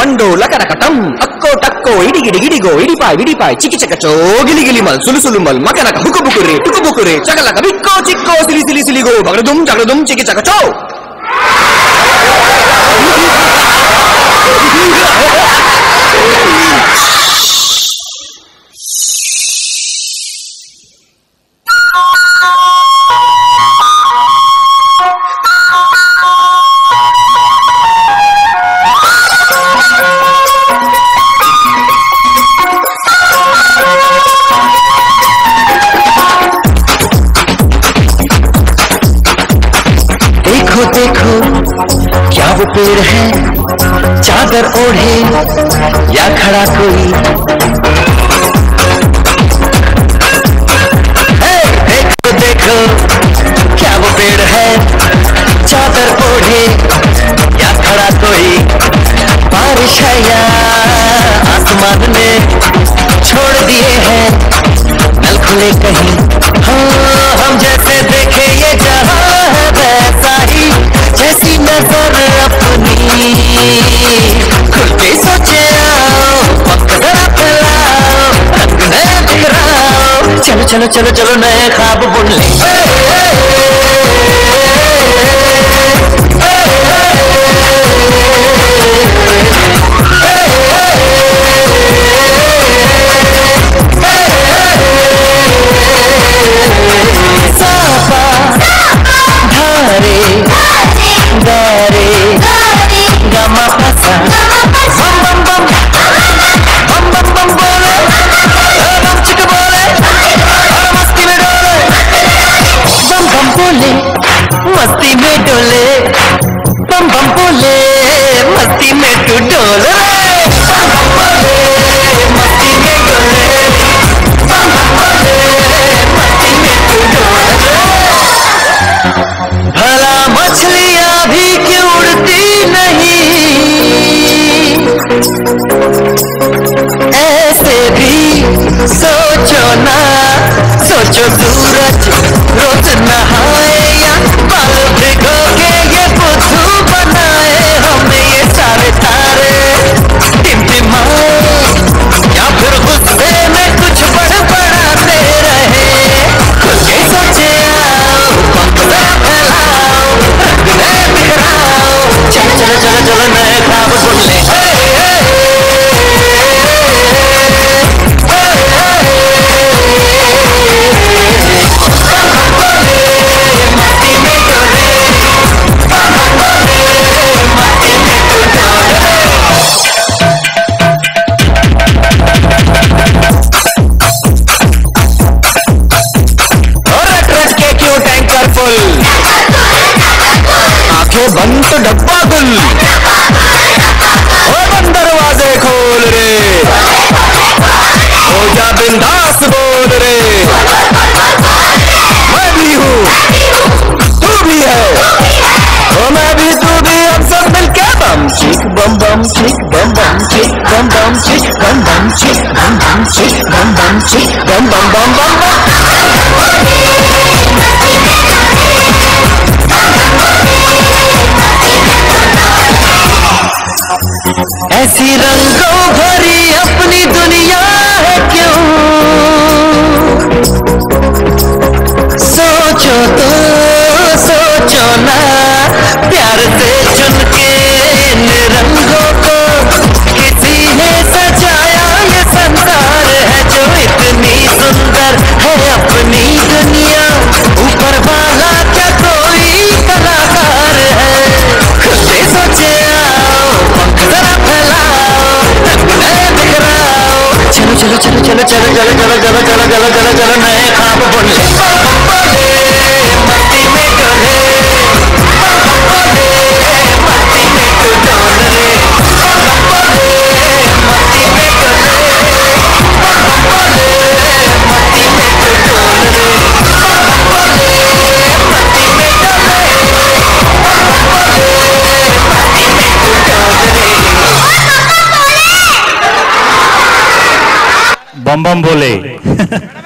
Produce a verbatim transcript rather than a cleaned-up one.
వండో లకరకటం అక్కో టక్కో ఇడిగిడి గిడిగో ఇడిపాయ్ విడిపాయ్ చికి చకచో గిలి గిలి మల్ సులు సులు మల్ మకనక హుకు బుకురే టుకు బుకురే చకలక బిక్కో చిక్కో సిలి సిలి సిలిగో బగడదుం జగడదుం చికి చకచో देखो क्या वो पेड़ है चादर ओढ़े या खड़ा कोई देखो देखो क्या वो पेड़ है चादर ओढ़े या खड़ा कोई बारिश है या आसमान ने छोड़ दिए हैं नल खुले कहीं हाँ हम जैसे देखे ये जहां है वैसा ही जैसी नजर अपनी खुल के सोचे आओ वक्त जरा फैलाओ रंग नया बिखराओ चलो चलो चलो चलो नए ख्वाब बुन ले मस्ती में डोले बम बम बोले मस्ती में तू डोले बम बम बोले मस्ती में डोले बम बम बोले मस्ती में तू डोले भला मछलियां भी क्यों उड़ती नहीं ऐसे भी सोचो ना सोचो सूरज रोज नहाए या बाल भिगो के ये बुद्धू बनाए हमें ये सारे तारे टिमटिमाए या फिर गुस्से में कुछ बड़बड़ाते रहे खुल के सोचे आओ पंख फैलाओ रंग नए बिखराओ चलो चलो चलो चलो नए ख्वाब बुन ले आंखें बंद तो डब्बा गुल ओ बंद दरवाजे खोल रे हो जा बिंदास बोल रे मैं भी हूँ तू भी है ओ मैं भी तू भी हम सब मिलके बम चिक बम बम चिक बम बम चिक बम बम चिक बम बम चिक बम बम चिक बम बम चिक बम बम बम बम बम ऐसी रंगों भरी अपनी दुनिया है क्यों सोचो तो सोचो ना प्यार से चुन के इन रंगों को किसी ने सजाया ये संसार है जो इतनी सुंदर है अपनी दुनिया ऊपर वाला क्या कोई कलाकार है खुद से सोचे आओ पंख जरा फैलाओ रंग नए बिखराओ चलो चलो चलो चलो चलो चलो चलो चलो चलो चलो चलो चलो नए ख्वाब बुन ले मस्ती में डोले मस्ती में तू डोले मस्ती में डोले मस्ती में तू डोले मस्ती में डोले मस्ती में तू डोले बम बम बोले